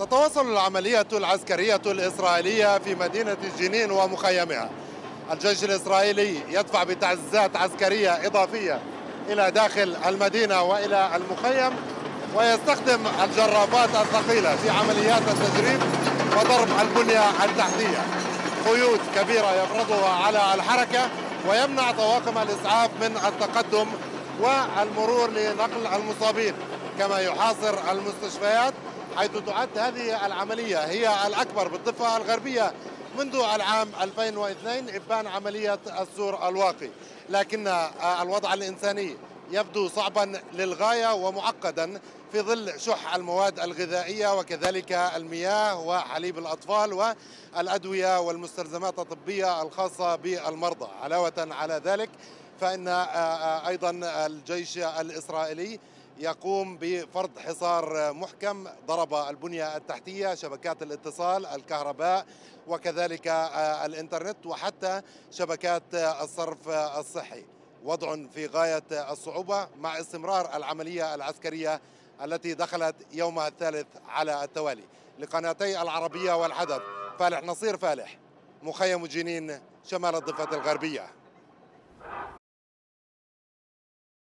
تتواصل العملية العسكرية الإسرائيلية في مدينة جنين ومخيمها. الجيش الإسرائيلي يدفع بتعزيزات عسكرية إضافية إلى داخل المدينة وإلى المخيم، ويستخدم الجرافات الثقيلة في عمليات التجريف وضرب البنية التحتية. قيود كبيرة يفرضها على الحركة ويمنع طواقم الإسعاف من التقدم والمرور لنقل المصابين، كما يحاصر المستشفيات، حيث تعد هذه العملية هي الأكبر بالضفة الغربية منذ العام 2002 إبان عملية السور الواقي. لكن الوضع الإنساني يبدو صعبا للغاية ومعقدا في ظل شح المواد الغذائية وكذلك المياه وحليب الأطفال والأدوية والمستلزمات الطبية الخاصة بالمرضى. علاوة على ذلك فإن أيضا الجيش الإسرائيلي يقوم بفرض حصار محكم، ضرب البنية التحتية، شبكات الاتصال، الكهرباء، وكذلك الإنترنت، وحتى شبكات الصرف الصحي. وضع في غاية الصعوبة مع استمرار العملية العسكرية التي دخلت يومها الثالث على التوالي. لقناتي العربية والحدث، فالح نصير فالح، مخيم جنين، شمال الضفة الغربية.